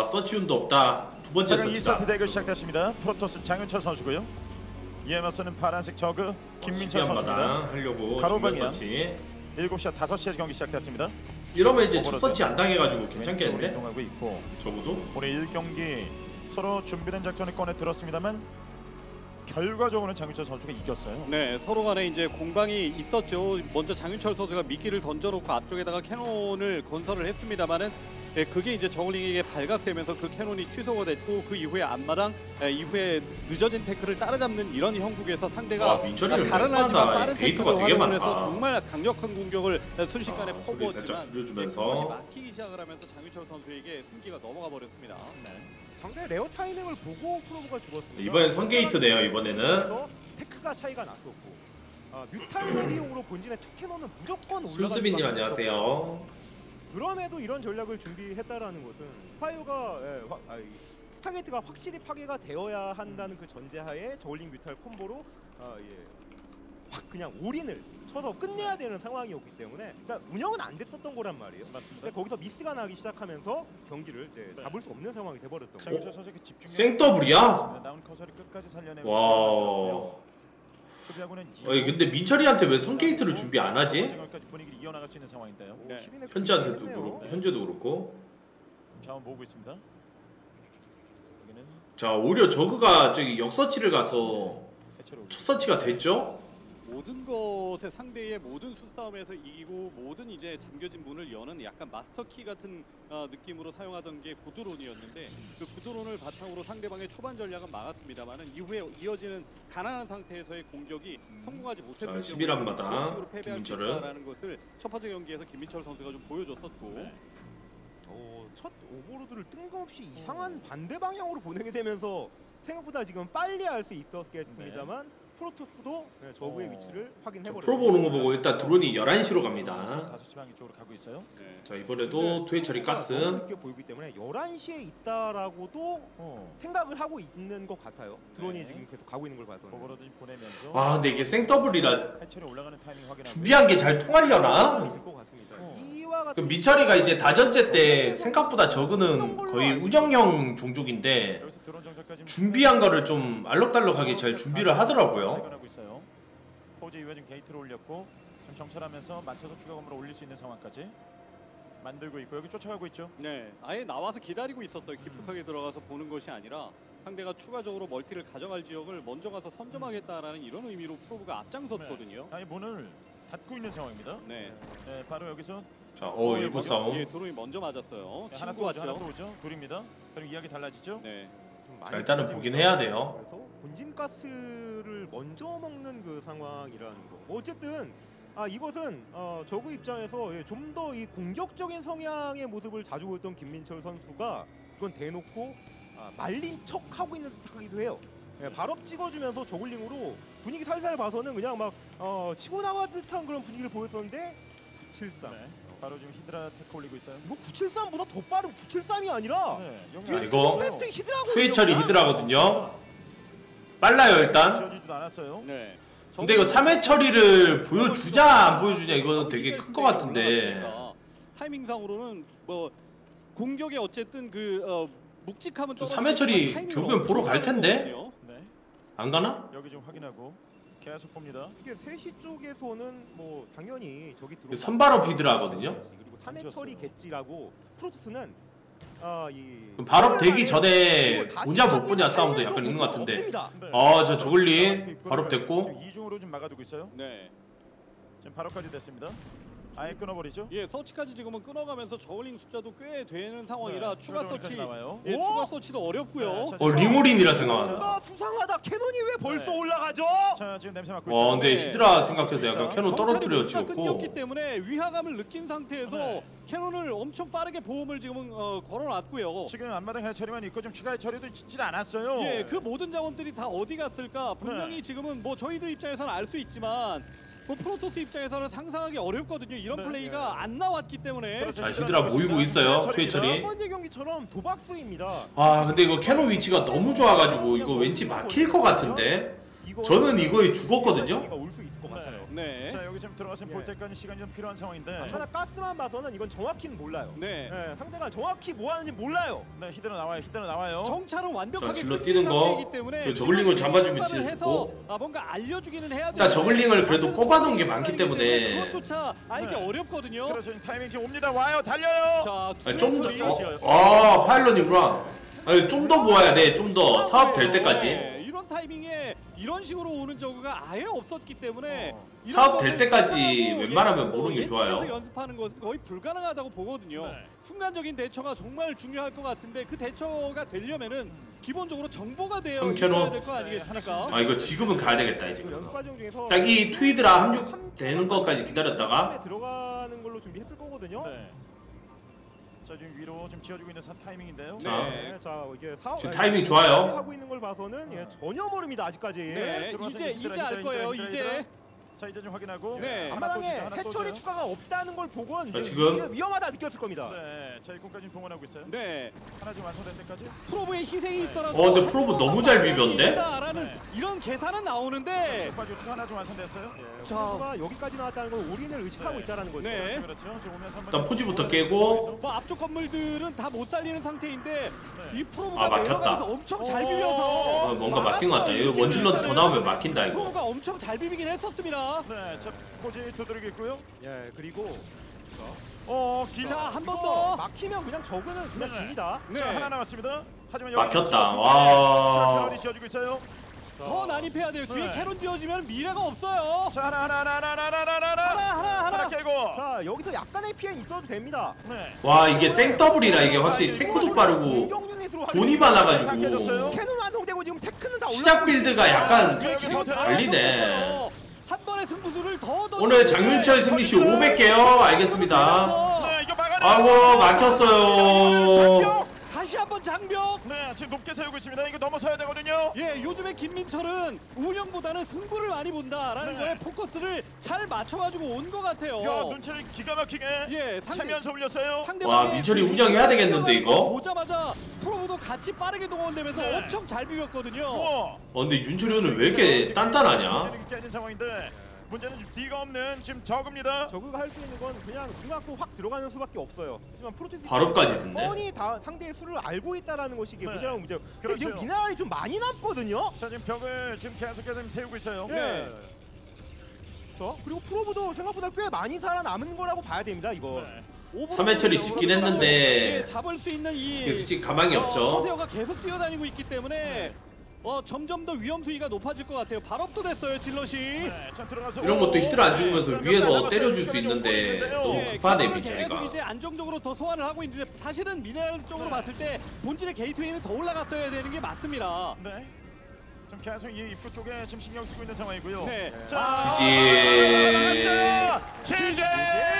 서치운도 없다. 두 번째 서치다. 2세트 대결 시작됐습니다. 프로토스 장윤철 선수고요. 이에 맞서는 파란색 저그 김민철 선수입니다. 하려고 가로방이야. 서치. 7시와 5시에 경기 시작됐습니다. 이러면 이제 첫 서치 안 당해가지고 괜찮겠는데? 이동하고 있고 적어도? 오늘 1경기 서로 준비된 작전을 꺼내 들었습니다만 결과적으로는 장윤철 선수가 이겼어요. 네, 서로 간에 이제 공방이 있었죠. 먼저 장윤철 선수가 미끼를 던져놓고 앞쪽에다가 캐논을 건설을 했습니다만은 그게 이제 저글링에게 발각되면서 그 캐논이 취소가 됐고 그 이후에 앞마당 이후에 늦어진 태클을 따라잡는 이런 형국에서 상대가 민철이는 가난하지만 빠른 데이터가 태클을 되게 활용해서 많다. 정말 강력한 공격을 순식간에 소리 퍼부었지만 살짝 줄여주면서. 그것이 막히기 시작을 하면서 장윤철 선수에게 승기가 넘어가 버렸습니다. 네. 상대 레어 타이밍을 보고 프로브가 죽었습니다. 이번엔 선게이트네요. 이번에는. 그래서 테크가 차이가 났었고 뮤탈 헤비용으로 본진의 투캐논은 무조건 올라갈 순수빈님 수밖에 안녕하세요. 없었고, 그럼에도 이런 전략을 준비했다라는 것은 스파이어가 스타게이트가 확실히 파괴가 되어야 한다는 그 전제하에 저울링 뮤탈 콤보로 확 그냥 올인을 쳐서 끝내야 되는 상황이었기 때문에 그러니까 운영은 안 됐었던 거란 말이에요. 맞습니다. 근데 거기서 미스가 나기 시작하면서 경기를 이제 잡을 수 없는 상황이 돼버렸던 거예요. 장윤철 선수의 그 집중력 생더블이야? 나온 커서를 끝까지 살려내고 와. 수비하고는 근데 민철이한테 왜 선게이트를 준비 안 하지? 생각까지 분위기를 이어나갈 수 있는 상황인데요. 네. 현지한테도 그렇고, 현재도 그렇고. 자원 모으고 있습니다. 여기는 자, 오히려 저그가 저기 역서치를 가서 해체로 첫 서치가 됐죠? 모든 것에 상대의 모든 수싸움에서 이기고 모든 이제 잠겨진 문을 여는 약간 마스터키 같은 느낌으로 사용하던 게 구드론이었는데 그 구드론을 바탕으로 상대방의 초반 전략은 막았습니다만은 이후에 이어지는 가난한 상태에서의 공격이 성공하지 못했을 자, 11한 경우에 마당, 그런 식으로 패배할 수 김민철은. 있다라는 것을 첫 번째 경기에서 김민철 선수가 좀 보여줬었고 네. 첫 오버로드를 뜬금없이 이상한 반대 방향으로 보내게 되면서 생각보다 지금 빨리 할 수 있었겠습니다만 프로토스도 저그의 위치를 확인해버렸어요. 프로보 오는 거 보고 일단 드론이 11시로 갑니다. 5시 방위 쪽으로 가고 있어요. 네. 자, 이번에도 투해처리 가스. 너무 늦게 보이기 때문에 11시에 있다라고도 생각을 하고 있는 것 같아요. 드론이 네. 지금 계속 가고 있는 걸 봐서. 오버로드 보내면서 아, 근데 이게 생더블이라 해체로 올라가는 타이밍 확인하고 준비한 게 잘 통하려나? 있을 것 같습니다. 이와 같은 그 민철이가 이제 다전제 때 생각보다 저그는 거의 운영형 종족인데 여기서 드론 정찰까지 준비한 거를 좀 알록달록하게 잘 준비를 하더라고요. 발견하고 있어요. 포즈 이후에 지금 게이트를 올렸고 지금 정찰하면서 맞춰서 추가 건물을 올릴 수 있는 상황까지 만들고 있고 여기 쫓아가고 있죠. 네, 아예 나와서 기다리고 있었어요. 깊숙하게 들어가서 보는 것이 아니라 상대가 추가적으로 멀티를 가져갈 지역을 먼저 가서 선점하겠다라는 이런 의미로 프로브가 앞장섰거든요. 아예 문을 닫고 있는 상황입니다. 네, 네, 바로 여기서 자, 일부 싸움. 예, 드론이 먼저 맞았어요. 네, 하나 친구 또 오죠. 하나 왔죠. 또 오죠. 둘입니다. 그럼 이야기 달라지죠. 네, 좀 자, 많이 일단은 보긴 해야 돼요. 그래서 본진 가스를 먼저 먹는 그 상황이라는 거. 어쨌든 이것은 저그 입장에서 좀 더 이 공격적인 성향의 모습을 자주 보였던 김민철 선수가 그건 대놓고 말린 척 하고 있는 듯하기도 해요. 발업 찍어주면서 저글링으로 분위기 살살 봐서는 그냥 막 치고 나갈 듯한 그런 분위기를 보였었는데 973. 네, 바로 지금 히드라 테크 올리고 있어요. 이거 973보다 더 빠른 973이 아니라 네, 자, 이거 베스트 히드라고 투해처리 히드라거든요. 빨라요 일단. 지어지지도 않았어요. 네. 근데 이거 3회 처리를 보여주냐 안 보여주냐 이거 되게 큰 것 같은데. 타이밍상으로는 뭐 공격에 어쨌든 그 묵직함은 저 3회 처리 결국엔 보러 갈 텐데? 네, 안 가나? 여기 좀 확인하고 계속 봅니다. 이게 3시 쪽에서는 뭐 당연히 저기 들어 선발업 히드라거든요. 그리고 3회 처리겠지라고 프로토스는 그럼 발업 되기 전에 오냐 못 보냐 싸움도 약간 있는 것 같은데. 네. 저 저글링 발업 됐고. 지금 이중으로 좀 막아두고 있어요. 네. 지금 발업까지 됐습니다. 아예 끊어버리죠. 예, 서치까지 지금은 끊어가면서 저글링 숫자도 꽤 되는 상황이라 네, 추가 저글링까지 서치, 나와요. 예, 오! 추가 서치도 어렵고요. 네, 자, 링오린이라 생각한다. 뭔가 수상하다. 캐논이 왜 벌써 네. 올라가죠? 자, 지금 냄새 맡고 있어요. 근데 네. 히드라 생각해서 약간 캐논 떨어뜨려 정찰이 지었고. 끊겼기 때문에 위화감을 느낀 상태에서 네. 캐논을 엄청 빠르게 보험을 지금은 걸어놨고요. 지금 앞마당 해처리만 있고 좀 추가 해처리도 짓질 않았어요. 예, 그 모든 자원들이 다 어디 갔을까? 분명히 네. 지금은 뭐 저희들 입장에서는 알 수 있지만 뭐 프로토스 입장에서는 상상하기 어렵거든요. 이런 네. 플레이가 안 나왔기 때문에. 그렇죠. 자, 히드라 모이고 있어요. 첫 투해처리. 번째 경기처럼 도박수입니다. 근데 이거 캐논 위치가 너무 좋아가지고 이거 왠지 막힐 것 같은데. 저는 이거에 죽었거든요. 올수 있을 것 같아요. 네. 자 여기 지금 들어가서 볼 때까지 시간이 좀 필요한 상황인데. 하나 가스만 봐서는 이건 정확히는 몰라요. 네. 예, 상대가 정확히 뭐 하는지 몰라요. 네 히드로 나와요. 히드로 나와요. 정찰은 완벽하게 자, 질러 끝낸 뛰는 거. 상태이기 때문에 그 저글링을 잡아주면 출발을 진짜 해서, 좋고. 뭔가 알려주기는 해야 돼. 일단 저글링을 그래도 뽑아놓은 게 많기 때문에. 그것조차 알기 네. 어렵거든요. 그래서 타이밍 지금 옵니다. 와요. 달려요. 자, 좀더 파일럿이구나. 아니 좀 더 모아야 돼. 좀 더 사업 될 때까지. 네, 이런 타이밍에 이런 식으로 오는 저그가 아예 없었기 때문에 이런 사업 될 것을 때까지 생각하고 웬만하면 모으는 게 예측해서 좋아요. 연습하는 것은 거의 불가능하다고 보거든요. 네. 순간적인 대처가 정말 중요할 것 같은데 그 대처가 되려면은 기본적으로 정보가 되어 성캐논. 있어야 될 거 아니겠습니까? 아 이거 지금은 가야 되겠다 이제. 지금 연습 과정 중에서 딱 이 트위드라 함축되는 것까지 기다렸다가 처음에 들어가는 걸로 준비했을 거거든요. 네. 자 지금 위로 지금 지어주고 있는 타이밍인데요. 자. 네, 자 이게 사업 지금 타이밍 좋아요. 하고 있는 걸 봐서는 예, 전혀 모릅니다 아직까지. 네, 들어가서 이제 알 거예요. 이제. 자 이제 좀 확인하고. 네. 하나 또 하나에 주죠, 하나 또 해처리 줘요. 추가가 없다는 걸 보곤 자, 지금. 이게 위험하다 느꼈을 겁니다. 네. 자 이곳까지 동원하고 있어요. 네, 하나 지금 완성될 때까지. 프로브의 희생이 네. 있더라도 근데 프로브 너무 잘 비볐는데? 라는 네. 이런 계산은 나오는데 빠지고 추가 하나 좀 완성됐어요. 예, 자. 선수가 여기까지 나왔다는 건 올인을 의식하고 네. 있다는 거죠. 네. 그렇죠. 지금 오면서 한번 일단 포지부터 깨고. 뭐 앞쪽 건물들은 다 못 살리는 상태인데 네. 이 프로브가 아, 막혔다. 내려가면서 엄청 잘 비벼서 뭔가 막힌 것 같다. 이거 원질러 더 나오면 막힌다 이거. 프로브가 엄청 잘 비비긴 했었습니다. 네. 자 포지 두드리고 있고요. 예, 그리고 자, 한 번 이거 더. 막히면 그냥 저그는 그냥 네. 집니다. 네. 자 하나 남았습니다. 하지만 막혔다. 자 와. 캐런이 지어주고 있어요. 더 난입해야 돼요. 뒤에 네. 캐논 지어지면 미래가 없어요. 자 하나 하나. 깨고. 자, 여기서 약간의 피해는 있어도 됩니다. 네. 와 이게 생더블이라 이게 확실히 테크도 빠르고 공격 유닛으로 돈이 다 많아가지고 깨졌어요. 캐논 완성되고 지금 테크는 다 시작 올라가고 빌드가 있습니다. 약간 지금 지금 다 갈리네. 완성됐어요. 한 번의 승부수를 더 오늘 장윤철 승리시 500개요. 알겠습니다. 네 이거 막아내. 아이고 막혔어요. 다시 한번 장벽. 네 지금 높게 세우고 있습니다. 이거 넘어서야 되거든요. 예, 요즘에 김민철은 운영보다는 승부를 많이 본다라는 네. 거에 포커스를 잘 맞춰가지고 온 것 같아요. 야 눈치를 기가 막히게. 예, 차면서 올렸어요. 와, 민철이 운영해야 되겠는데, 이거? 보자마자 프로브도 같이 빠르게 동원되면서 네. 엄청 잘 비볐거든요. 우와. 근데 윤철이 오늘 왜 이렇게 단단하냐? 깨진 상황인데 문제는 지금 D가 없는 지금 저그입니다. 저그가 할 수 있는 건 그냥 눈 감고 확 들어가는 수밖에 없어요. 하지만 프로토스 발업까지 듣네. 뻔히 다 상대의 수를 알고 있다라는 것이 이게 네. 문제라고 문제예요. 근데 그렇죠. 지금 미나리 좀 많이 남거든요. 자 지금 벽을 지금 계속해서 지금 세우고 있어요. 예. 그렇죠? 그리고 프로브도 생각보다 꽤 많이 살아남은 거라고 봐야 됩니다. 이거. 네. 3회 처리 짓긴 했는데 예, 잡을 수 있는 이게 이 솔직히 가망이 없죠. 서세호가 계속 뛰어다니고 있기 때문에 점점 더 위험 수위가 높아질 것 같아요. 발업도 됐어요, 질럿이. 네, 자, 들어가서 이런 것도 히드라 안 죽으면서 자, 위에서 남았어요. 때려줄 수 시간이 있는데 오고 있는데요. 너무 예, 급하네 그거를 계속 민철이가. 이제 안정적으로 더 소환을 하고 있는데 사실은 미네랄 쪽으로 네. 봤을 때 본질의 게이트웨이는 더 올라갔어야 되는 게 맞습니다. 네. 지금 계속 이 입구 쪽에 지금 신경 쓰고 있는 상황이고요. 네. 자, 지지. 지지.